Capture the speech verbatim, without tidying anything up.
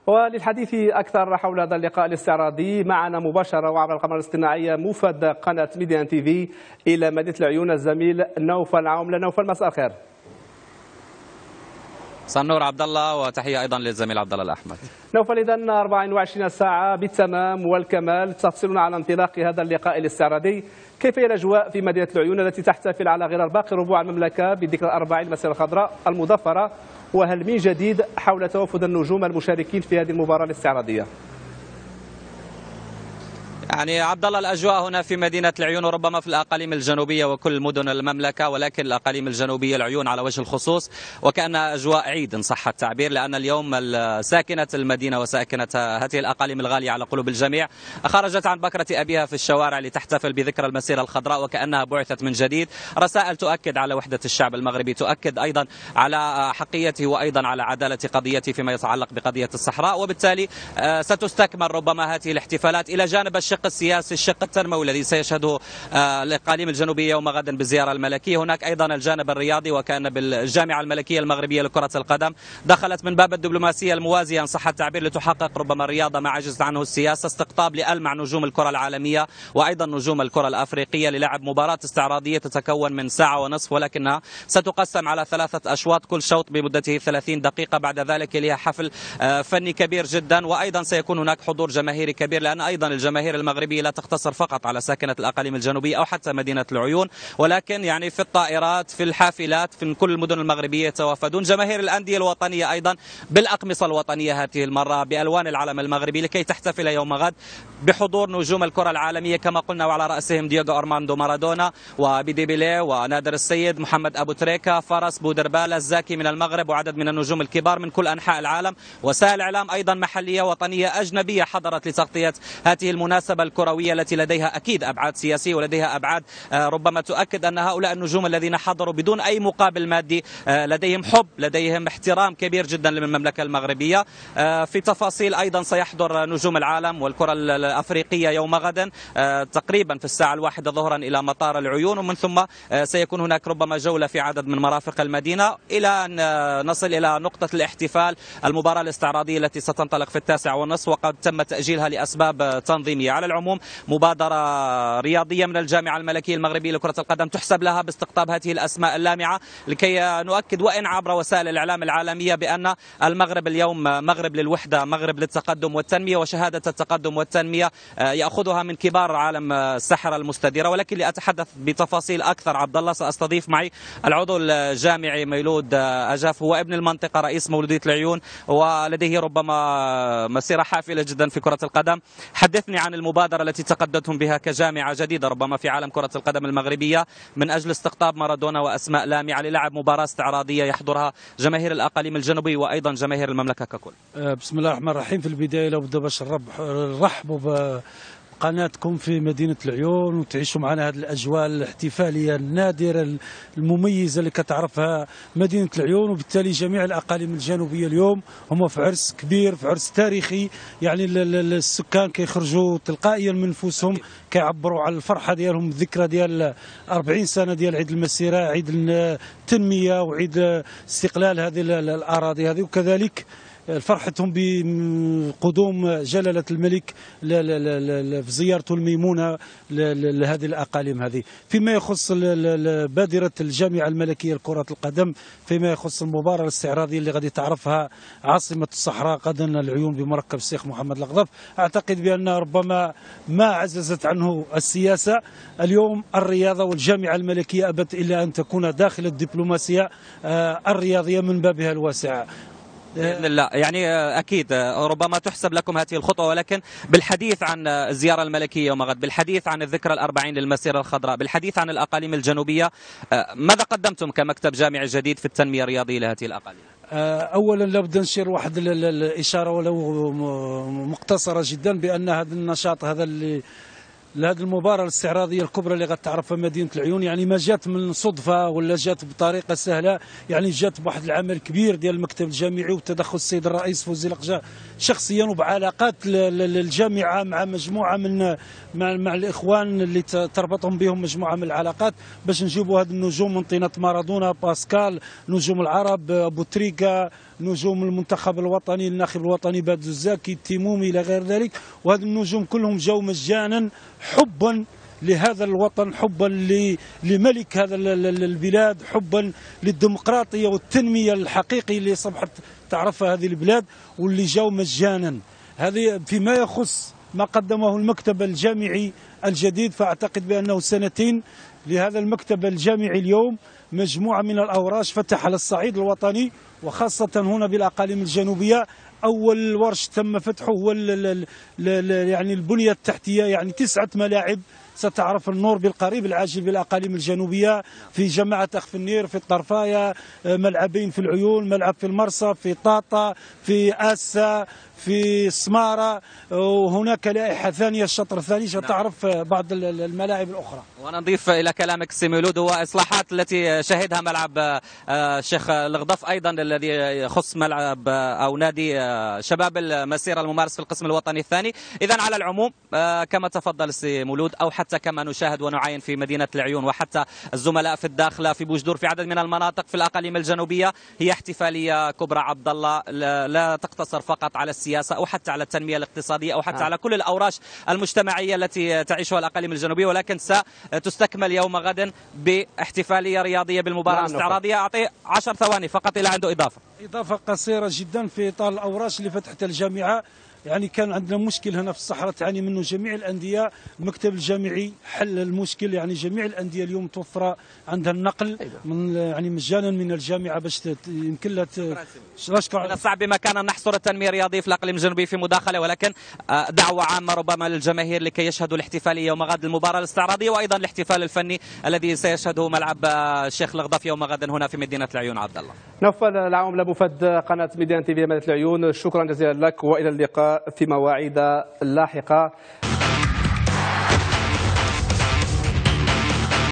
وللحديث أكثر حول هذا اللقاء الاستعراضي معنا مباشرة وعبر القمر الاصطناعية موفد قناة ميديان تي في إلى مدينة العيون الزميل نوفل عملة. نوفل، مساء الخير. مساء النور عبد الله، وتحية أيضا للزميل عبد الله الأحمد. نوفل، إذن أربع وعشرين ساعة بالتمام والكمال تفصلنا عن انطلاق هذا اللقاء الاستعراضي. كيف هي الأجواء في مدينة العيون التي تحتفل على غرار باقي ربوع المملكة بذكرى الأربعين المسيرة الخضراء المظفرة، وهل من جديد حول توافد النجوم المشاركين في هذه المباراة الاستعراضية؟ يعني عبد الله، الأجواء هنا في مدينة العيون وربما في الأقاليم الجنوبية وكل مدن المملكة، ولكن الأقاليم الجنوبية العيون على وجه الخصوص وكأنها أجواء عيد إن صح التعبير، لأن اليوم ساكنة المدينة وساكنة هذه الأقاليم الغالية على قلوب الجميع خرجت عن بكرة أبيها في الشوارع لتحتفل بذكرى المسيرة الخضراء وكأنها بعثت من جديد. رسائل تؤكد على وحدة الشعب المغربي، تؤكد أيضا على حقيته وأيضا على عدالة قضيته فيما يتعلق بقضية الصحراء، وبالتالي ستستكمل ربما هذه الاحتفالات إلى جانب الشق السياسي، الشق التنموي الذي سيشهده الإقاليم الجنوبية يوم غدا بالزيارة الملكية. هناك أيضا الجانب الرياضي، وكان بالجامعة الملكية المغربية لكرة القدم دخلت من باب الدبلوماسية الموازية إن صح التعبير لتحقق ربما الرياضة ما عجزت عنه السياسة، استقطاب لألمع نجوم الكرة العالمية وأيضا نجوم الكرة الأفريقية للعب مباراة استعراضية تتكون من ساعة ونصف، ولكنها ستقسم على ثلاثة أشواط كل شوط بمدته ثلاثين دقيقة. بعد ذلك لها حفل فني كبير جدا، وأيضا سيكون هناك حضور جماهيري كبير، لأن أيضا الجماهير المغربية لا تقتصر فقط على ساكنة الأقاليم الجنوبية أو حتى مدينة العيون، ولكن يعني في الطائرات، في الحافلات، في كل المدن المغربية يتوافدون جماهير الأندية الوطنية أيضا بالأقمصة الوطنية هذه المرة بألوان العلم المغربي لكي تحتفل يوم غد بحضور نجوم الكرة العالمية كما قلنا، وعلى رأسهم دييغو أرماندو مارادونا وبيدي بيليه ونادر السيد، محمد أبو تريكة، فرس بودربالة، الزاكي من المغرب، وعدد من النجوم الكبار من كل أنحاء العالم. وسائل إعلام أيضا محلية وطنية أجنبية حضرت لتغطية هذه المناسبة الكروية التي لديها أكيد أبعاد سياسية ولديها أبعاد ربما تؤكد أن هؤلاء النجوم الذين حضروا بدون أي مقابل مادي لديهم حب، لديهم احترام كبير جدا للمملكة المغربية. في تفاصيل أيضا سيحضر نجوم العالم والكرة الأفريقية يوم غدا تقريبا في الساعة الواحدة ظهرا إلى مطار العيون، ومن ثم سيكون هناك ربما جولة في عدد من مرافق المدينة إلى أن نصل إلى نقطة الاحتفال المباراة الاستعراضية التي ستنطلق في التاسع والنصف، وقد تم تأجيلها لأسباب تنظيمية. على العموم مبادرة رياضية من الجامعة الملكية المغربية لكرة القدم تحسب لها باستقطاب هذه الأسماء اللامعة لكي نؤكد وإن عبر وسائل الإعلام العالمية بأن المغرب اليوم مغرب للوحدة، مغرب للتقدم والتنمية، وشهادة التقدم والتنمية يأخذها من كبار عالم الساحرة المستديرة. ولكن لأتحدث بتفاصيل أكثر عبد الله سأستضيف معي العضو الجامعي ميلود أجاف، هو ابن المنطقة، رئيس مولودية العيون، ولديه ربما مسيرة حافلة جدا في كرة القدم. حدثني عن المبادرة التي تقدمتم بها كجامعة جديدة ربما في عالم كرة القدم المغربية من أجل استقطاب مارادونا وأسماء لامعة للعب مباراة استعراضية يحضرها جماهير الأقاليم الجنوبية وأيضا جماهير المملكة ككل. بسم الله الرحمن الرحيم. في البداية لابد باش نرحبوا بقناتكم في مدينة العيون وتعيشوا معنا هذه الأجواء الاحتفالية النادرة المميزة اللي كتعرفها مدينة العيون، وبالتالي جميع الأقاليم الجنوبية اليوم هم في عرس كبير، في عرس تاريخي. يعني السكان كيخرجوا تلقائيا من نفوسهم كيعبروا على الفرحة ديالهم، الذكرى ديال أربعين سنة ديال عيد المسيرة، عيد التنمية وعيد استقلال هذه الأراضي هذه، وكذلك فرحتهم بقدوم جلالة الملك في زيارته الميمونة لهذه الأقاليم هذه. فيما يخص بادرة الجامعة الملكية لكرة القدم، فيما يخص المباراة الاستعراضية اللي غادي تعرفها عاصمة الصحراء غدا العيون بمركب الشيخ محمد الغضب، أعتقد بأن ربما ما عززت عنه السياسة اليوم الرياضة، والجامعة الملكية أبت إلا أن تكون داخل الدبلوماسية الرياضية من بابها الواسعة بإذن الله. يعني أكيد ربما تحسب لكم هذه الخطوة، ولكن بالحديث عن الزيارة الملكية يوم غد، بالحديث عن الذكرى الأربعين للمسيرة الخضراء، بالحديث عن الأقاليم الجنوبية، ماذا قدمتم كمكتب جامعي جديد في التنمية الرياضية لهذه الأقاليم؟ اولا لابد نشير واحد الاشاره ولو مقتصره جدا بان هذا النشاط هذا اللي لهذه المباراة الاستعراضية الكبرى اللي غتعرفها مدينة العيون، يعني ما جات من صدفة ولا جات بطريقة سهلة، يعني جات بواحد العمل كبير ديال المكتب الجامعي وتدخل السيد الرئيس فوزي لقجة شخصيا وبعلاقات الجامعة مع مجموعة من مع, مع الإخوان اللي تربطهم بهم مجموعة من العلاقات باش نجيبوا هذه النجوم من طينة مارادونا، باسكال، نجوم العرب، أبو تريكة، نجوم المنتخب الوطني، الناخب الوطني بادو الزاكي، التيمومي الى غير ذلك، وهذه النجوم كلهم جاوا مجانا حبا لهذا الوطن، حبا لملك هذا البلاد، حبا للديمقراطيه والتنميه الحقيقي اللي صبحت تعرفها هذه البلاد، واللي جاوا مجانا. هذه فيما يخص ما قدمه المكتب الجامعي الجديد، فاعتقد بانه سنتين لهذا المكتب الجامعي اليوم مجموعه من الاوراش فتح على الصعيد الوطني وخاصه هنا بالاقاليم الجنوبيه. اول ورش تم فتحه هو يعني البنيه التحتيه، يعني تسعه ملاعب ستعرف النور بالقريب العاجل بالاقاليم الجنوبيه، في جماعه اخف النير، في الطرفايه، ملعبين في العيون، ملعب في المرصى، في طاطا، في اسا، في سماره، وهناك لائحه ثانيه الشطر الثاني ستعرف بعض الملاعب الاخرى. ونضيف الى كلامك سي مولود هو اصلاحات التي شهدها ملعب الشيخ الغضف ايضا الذي يخص ملعب او نادي شباب المسيره الممارس في القسم الوطني الثاني. اذا على العموم كما تفضل سي مولود او حتى كما نشاهد ونعاين في مدينه العيون وحتى الزملاء في الداخله في بوجدور في عدد من المناطق في الاقاليم الجنوبيه، هي احتفاليه كبرى عبد الله لا تقتصر فقط على السياسه او حتى على التنميه الاقتصاديه او حتى آه. على كل الاوراش المجتمعيه التي تعيشها الاقاليم الجنوبيه، ولكن ستستكمل يوم غد باحتفاليه رياضيه بالمباراه الاستعراضيه. اعطيه عشر ثواني فقط الى عنده اضافه اضافه قصيره جدا في اطار الاوراش اللي فتحتها الجامعه. يعني كان عندنا مشكل هنا في الصحراء تعاني منه جميع الانديه، المكتب الجامعي حل المشكل، يعني جميع الانديه اليوم توفر عندها النقل من يعني مجانا من الجامعه باش يمكن لها. من الصعب بمكان ان نحصر التنميه الرياضيه في الاقليم الجنوبي في مداخله، ولكن دعوه عامه ربما للجماهير لكي يشهدوا الاحتفاليه يوم غد المباراه الاستعراضيه، وايضا الاحتفال الفني الذي سيشهده ملعب الشيخ الغضف يوم غد هنا في مدينه العيون. عبد الله نوفل العوام لابو فد، قناه ميديان تي في مدينه العيون، شكرا جزيلا لك والى اللقاء في مواعيد لاحقه.